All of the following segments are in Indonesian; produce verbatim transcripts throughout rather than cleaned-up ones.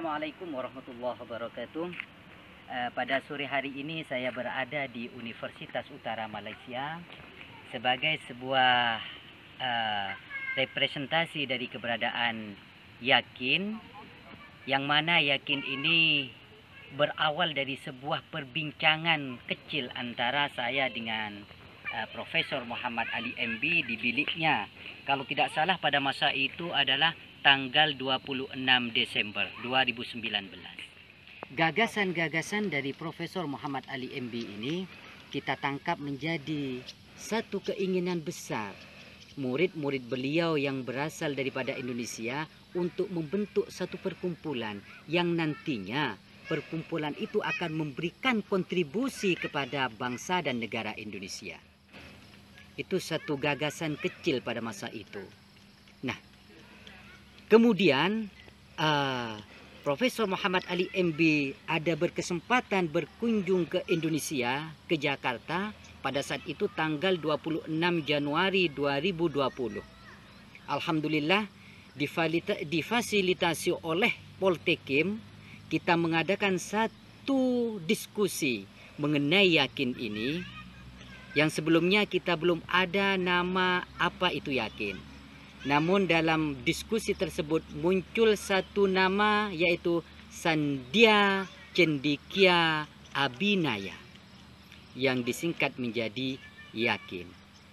Assalamualaikum warahmatullahi wabarakatuh. Uh, pada sore hari ini saya berada di Universitas Utara Malaysia sebagai sebuah uh, representasi dari keberadaan Yakin, yang mana Yakin ini berawal dari sebuah perbincangan kecil antara saya dengan uh, Profesor Muhammad Ali M B di biliknya. Kalau tidak salah pada masa itu adalah tanggal dua puluh enam Desember dua ribu sembilan belas. Gagasan-gagasan dari Profesor Muhammad Ali M B ini kita tangkap menjadi satu keinginan besar murid-murid beliau yang berasal daripada Indonesia untuk membentuk satu perkumpulan yang nantinya perkumpulan itu akan memberikan kontribusi kepada bangsa dan negara Indonesia. Itu satu gagasan kecil pada masa itu. Nah, kemudian uh, Profesor Muhammad Ali M B ada berkesempatan berkunjung ke Indonesia, ke Jakarta pada saat itu tanggal dua puluh enam Januari dua ribu dua puluh. Alhamdulillah difasilitasi oleh Poltekim kita mengadakan satu diskusi mengenai Yakin ini yang sebelumnya kita belum ada nama apa itu Yakin. Namun dalam diskusi tersebut muncul satu nama yaitu Sandhya Cendekia Abinaya yang disingkat menjadi Yakin.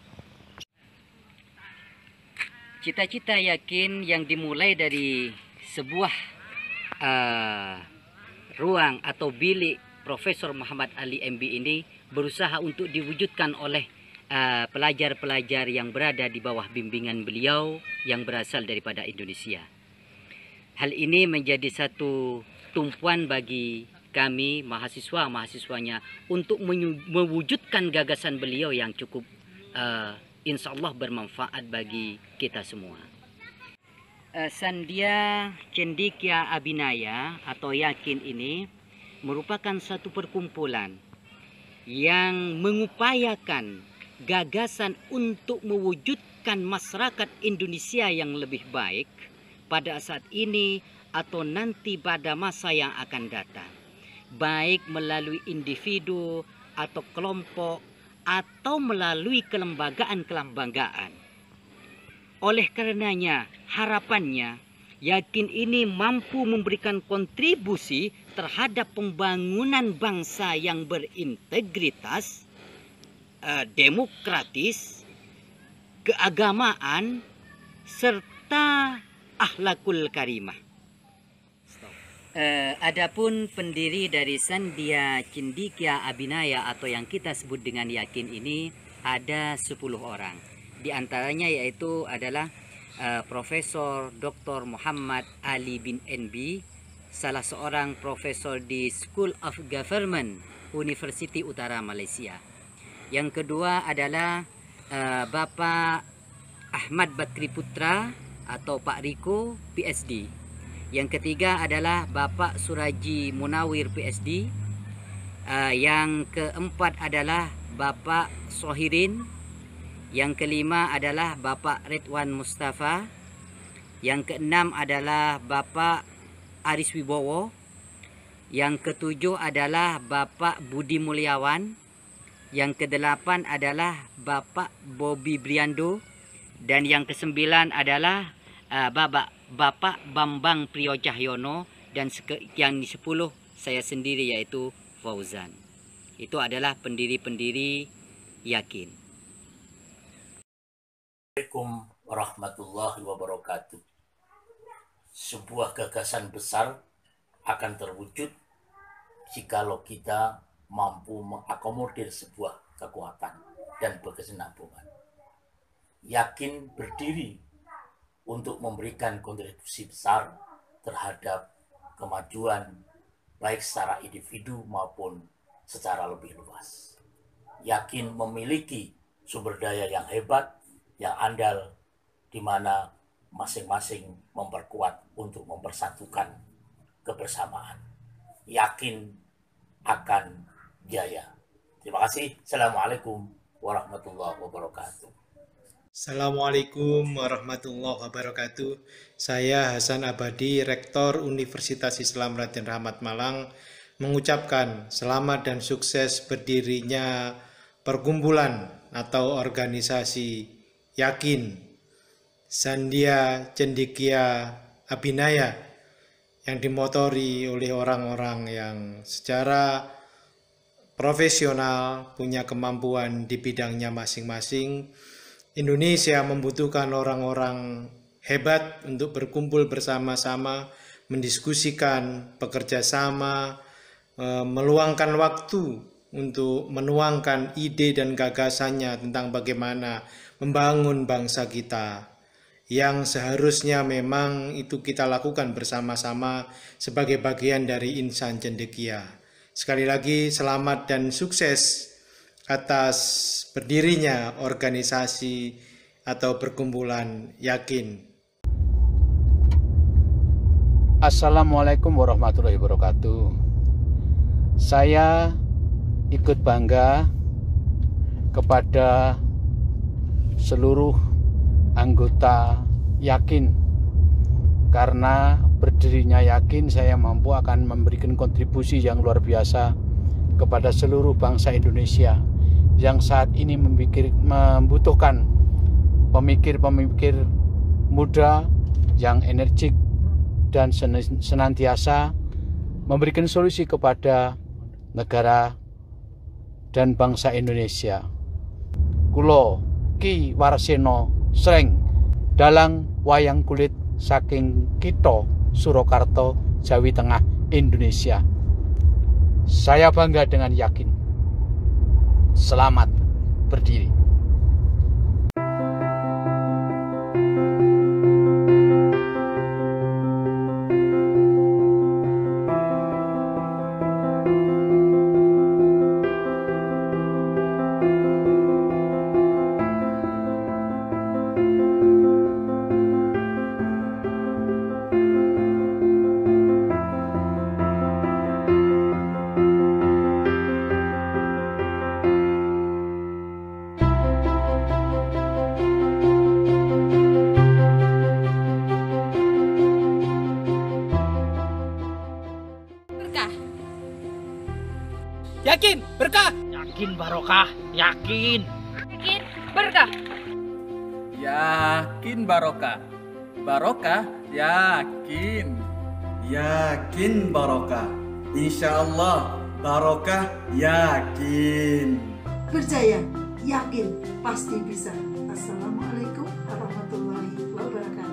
Cita-cita Yakin yang dimulai dari sebuah uh, ruang atau bilik Profesor Muhammad Ali M B ini berusaha untuk diwujudkan oleh pelajar-pelajar uh, yang berada di bawah bimbingan beliau yang berasal daripada Indonesia. Hal ini menjadi satu tumpuan bagi kami mahasiswa-mahasiswanya untuk mewujudkan gagasan beliau yang cukup uh, insya Allah bermanfaat bagi kita semua. Uh, Sandhya Cendekia Abinaya atau Yakin ini merupakan satu perkumpulan yang mengupayakan gagasan untuk mewujudkan masyarakat Indonesia yang lebih baik pada saat ini atau nanti pada masa yang akan datang, baik melalui individu atau kelompok atau melalui kelembagaan-kelembagaan. Oleh karenanya harapannya Yakin ini mampu memberikan kontribusi terhadap pembangunan bangsa yang berintegritas, demokratis, keagamaan, serta akhlakul karimah. Uh, adapun pendiri dari Sandhya Cendekia Abinaya atau yang kita sebut dengan Yakin ini ada sepuluh orang. Di antaranya yaitu adalah uh, Profesor Doktor Muhammad Ali bin N B, salah seorang profesor di School of Government University Utara Malaysia. Yang kedua adalah uh, Bapak Ahmad Bakri Putra atau Pak Riko P S D. Yang ketiga adalah Bapak Suraji Munawir P S D. Uh, yang keempat adalah Bapak Sohirin. Yang kelima adalah Bapak Ridwan Mustafa. Yang keenam adalah Bapak Aris Wibowo. Yang ketujuh adalah Bapak Budi Mulyawan. Yang kedelapan adalah Bapak Bobby Briando. Dan yang kesembilan adalah uh, Bapak, Bapak Bambang Priyo Cahyono. Dan yang di sepuluh saya sendiri yaitu Fauzan. Itu adalah pendiri-pendiri Yakin. Assalamualaikum warahmatullahi wabarakatuh. Sebuah gagasan besar akan terwujud jikalau kita mampu mengakomodir sebuah kekuatan dan berkesinambungan. Yakin berdiri untuk memberikan kontribusi besar terhadap kemajuan baik secara individu maupun secara lebih luas. Yakin memiliki sumber daya yang hebat, yang andal, di mana masing-masing memperkuat untuk mempersatukan kebersamaan. Yakin akan jaya. Terima kasih. Assalamualaikum warahmatullahi wabarakatuh. Assalamualaikum warahmatullahi wabarakatuh. Saya Hasan Abadi, Rektor Universitas Islam Raden Rahmat Malang, mengucapkan selamat dan sukses berdirinya perkumpulan atau organisasi Yakin Sandhya Cendekia Abinaya yang dimotori oleh orang-orang yang secara profesional punya kemampuan di bidangnya masing-masing. Indonesia membutuhkan orang-orang hebat untuk berkumpul bersama-sama, mendiskusikan, bekerja sama, meluangkan waktu untuk menuangkan ide dan gagasannya tentang bagaimana membangun bangsa kita, yang seharusnya memang itu kita lakukan bersama-sama sebagai bagian dari Insan Cendekia. Sekali lagi selamat dan sukses atas berdirinya organisasi atau perkumpulan Yakin. Assalamualaikum warahmatullahi wabarakatuh. Saya ikut bangga kepada seluruh anggota Yakin, karena berdirinya Yakin saya mampu akan memberikan kontribusi yang luar biasa kepada seluruh bangsa Indonesia yang saat ini memikir, membutuhkan pemikir-pemikir muda yang energik dan senantiasa memberikan solusi kepada negara dan bangsa Indonesia. Kulo Ki Warseno Sreng dalang wayang kulit saking Kito Surakarta, Jawi Tengah, Indonesia. Saya bangga dengan Yakin. Selamat berdiri. Yakin berkah. Yakin barokah. Yakin. Yakin berkah. Yakin barokah. Barokah yakin. Yakin barokah. Insya Allah barokah yakin. Percaya, yakin, pasti bisa. Assalamualaikum warahmatullahi wabarakatuh.